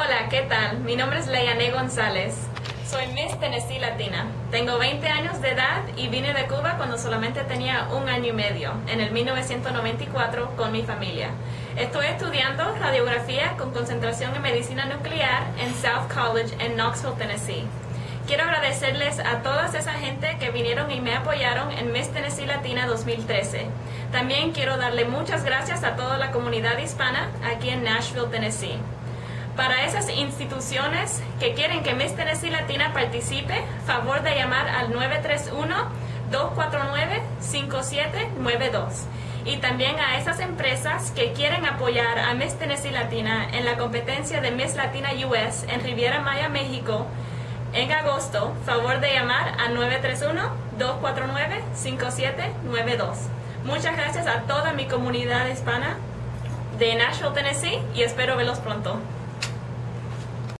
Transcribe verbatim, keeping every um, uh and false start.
Hola, ¿qué tal? Mi nombre es Leyané González. Soy Miss Tennessee Latina. Tengo veinte años de edad y vine de Cuba cuando solamente tenía un año y medio, en el mil novecientos noventa y cuatro, con mi familia. Estoy estudiando radiografía con concentración en medicina nuclear en South College en Knoxville, Tennessee. Quiero agradecerles a toda esa gente que vinieron y me apoyaron en Miss Tennessee Latina dos mil trece. También quiero darle muchas gracias a toda la comunidad hispana aquí en Nashville, Tennessee. Para esas instituciones que quieren que Miss Tennessee Latina participe, favor de llamar al nueve tres uno, dos cuatro nueve, cinco siete nueve dos. Y también a esas empresas que quieren apoyar a Miss Tennessee Latina en la competencia de Miss Latina U S en Riviera Maya, México, en agosto, favor de llamar al nueve tres uno, dos cuatro nueve, cinco siete nueve dos. Muchas gracias a toda mi comunidad hispana de Nashville, Tennessee, y espero verlos pronto.